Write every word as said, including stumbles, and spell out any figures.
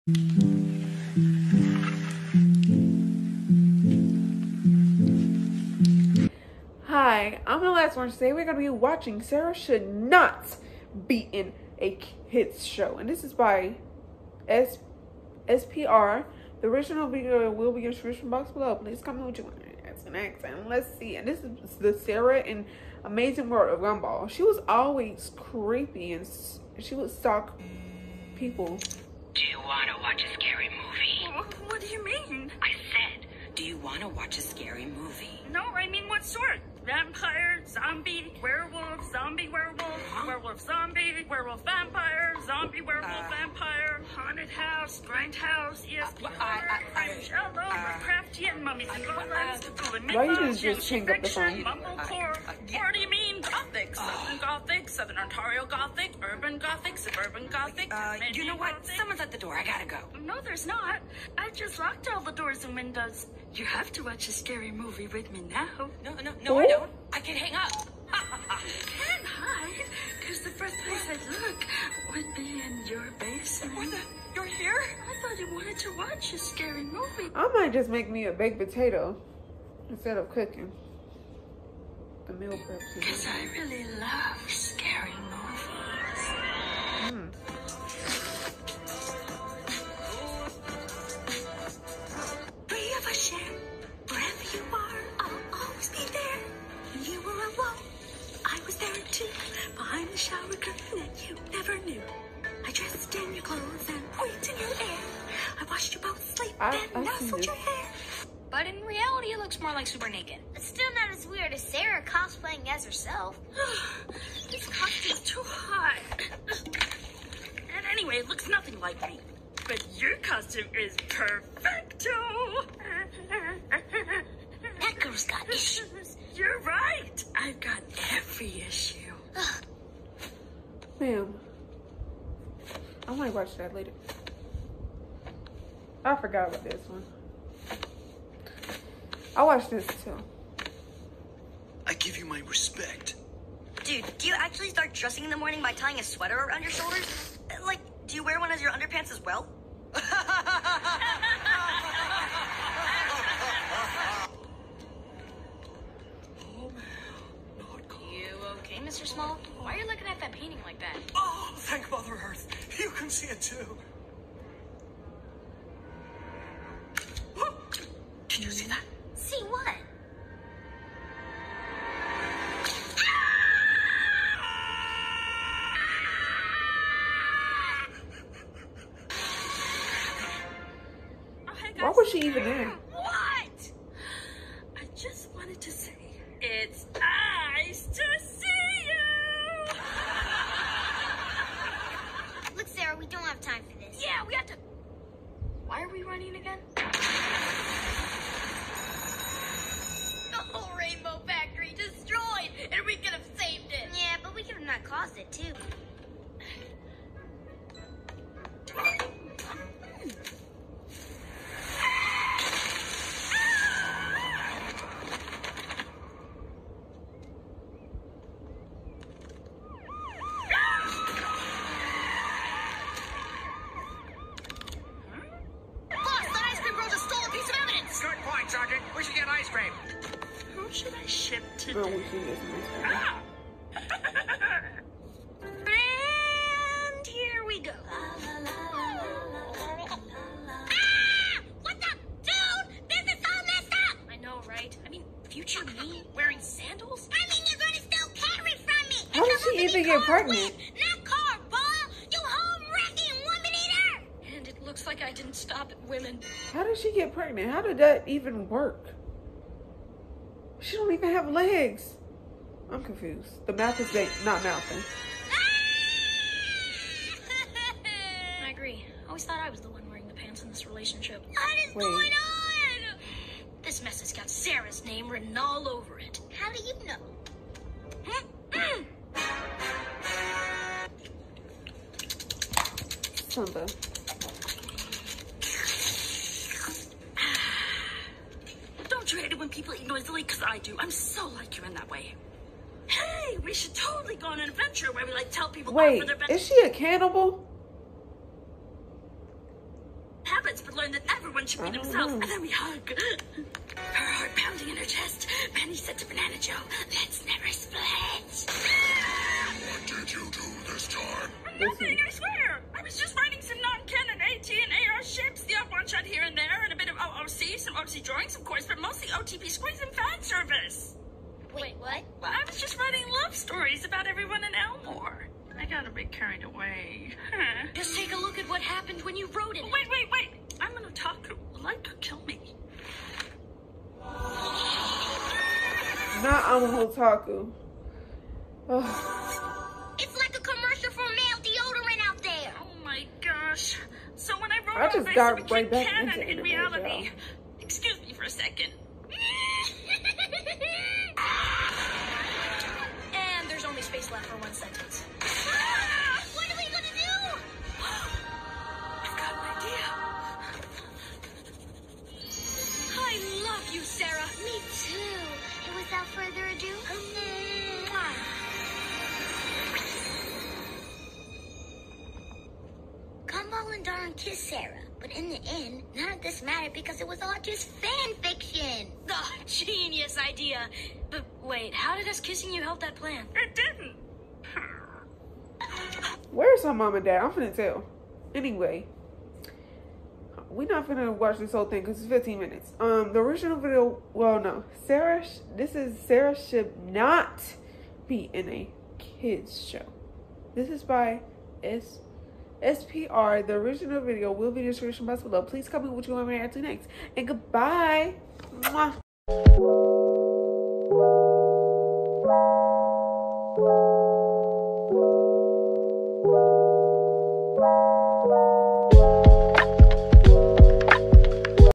Hi, I'm the last one. Today we're going to be watching Sarah Should Not Be in a Kids Show. And this is by S SPR. The original video will be in the description box below. Please comment with your answer next. And let's see. And this is the Sarah in Amazing World of Gumball. She was always creepy and she would stalk people. Do you want to watch a scary movie? What do you mean? I said, do you want to watch a scary movie? No, I mean what sort? Vampire, zombie, werewolf, zombie werewolf, Huh? werewolf zombie, werewolf vampire, zombie werewolf Uh, vampire, haunted house, grindhouse, E S P Uh, horror, I- I- I- Jello, uh, Craftian, mummies and golems, Cthulhu Why you mythos, didn't just hang up the fiction, phone? mumblecore. Uh, uh, yeah. What do you mean Gothic? Southern Gothic, Southern Ontario Gothic, Urban Gothic, Suburban Gothic, Uh, you Tasmanian know what? Gothic. Someone's at the door. I gotta go. No, there's not. I just locked all the doors and windows. You have to watch a scary movie with me now. No, no, no, I don't. I can hang up. Can't hide, because the first place I'd look would be in your basement. What the? You're here? I thought you wanted to watch a scary movie. I might just make me a baked potato instead of cooking. The meal prep. Because I really love scary movies. Mm. Three of us share. Wherever you are, I'll always be there. When you were alone, I was there too. Behind the shower curtain that you never knew. I dressed in your clothes and pointed in your hair. I watched you both sleep I- and I've seen nuzzled this. your hair. But in reality, it looks more like Super Naked. It's still not as weird as Sarah cosplaying as herself. This costume's too hot. And anyway, it looks nothing like me. But your costume is perfecto. That girl's got issues. You're right. I've got every issue. Ma'am, I might watch that later. I forgot about this one. I watched this too. I give you my respect. Dude, do you actually start dressing in the morning by tying a sweater around your shoulders? Uh, Like, do you wear one as your underpants as well? Oh man, not cold. You okay, Mister Small? Why are you looking at that painting like that? Oh, thank Mother Earth. You can see it too. Did you see that? See what? Oh, hey Why guys. was she even there? What? I just wanted to say it's nice to see you. Look, Sarah, we don't have time for this. Yeah, we have to. Why are we running again? The whole Rainbow Factory destroyed, and we could have saved it. Yeah, but we could have not caused it, too. Boss, the ice cream girl just stole a piece of evidence! Good point, Sergeant. We should get ice cream. Who should I ship today? Girl, we see this in this one. Ah! And here we go. Ah! What the? Dude, this is all messed up. I know, right? I mean, future me wearing sandals? I mean, you're gonna steal Carrie from me. How did It's she supposed to even be get Carl pregnant? Webb, not Carl Boyle. You home wrecking woman eater. And it looks like I didn't stop at women. How did she get pregnant? How did that even work? She don't even have legs. I'm confused. The mouth is big, not mouthing. I agree. I always thought I was the one wearing the pants in this relationship. What is Wait. going on? This mess has got Sarah's name written all over it. How do you know? Something. Don't you hate it when people eat noisily? Because I do. I'm so like you in that way. Hey, we should totally go on an adventure where we like tell people off Wait, for their best. is she a cannibal? habits, but learned that everyone should be themselves. And then we hug. Her heart pounding in her chest. Penny said to Banana Joe, let's never split. What did you do this time? Nothing, I swear. I was just writing some non-canon AT and A R ships, the odd one-shot here and there, and a bit of O O C, some O C drawings, of course, but mostly O T P squeeze and fan service. Wait, what? Well, I was just writing love stories about everyone in Elmore. I got a bit carried away. Just take a look at what happened when you wrote it. Oh, wait, wait, wait. I'm an otaku. Life could kill me. Not I'm a otaku. Oh. It's like a commercial for male deodorant out there. Oh my gosh. So when I wrote I all just this, got it right became back canon into in anime, reality. y'all. Excuse me for a second. And there's only space left for one sentence. Ah, what are we gonna do? I've got an idea. I love you, Sarah. Me too. And without further ado, mwah. Gumball and Darn kiss Sarah, but in the end, none of this mattered because it was all just fan fiction. Oh, genius idea. But wait, how did us kissing you help that plan? It didn't. Where's her mom and dad? I'm finna tell. Anyway, we're not finna watch this whole thing because it's fifteen minutes. Um, the original video, well, no. Sarah, sh- this is Sarah should not be in a kids show. This is by S. S P R. The original video will be in the description box below. Please comment what you want me to add to next. And goodbye. Mwah.